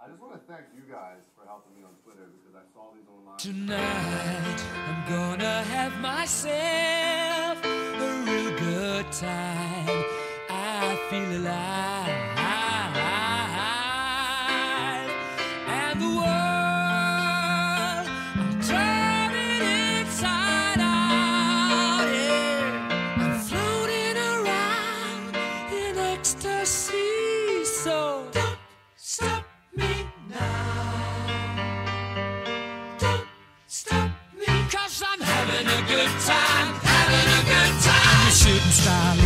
I just want to thank you guys for helping me on Twitter because I saw these online. Tonight, I'm gonna have myself a real good time. I feel alive. And the world, I'm turning inside out. Yeah. I'm floating around in ecstasy. So don't stop me now. Don't stop me, 'cause I'm having a good time, having a good time. I'm a shooting star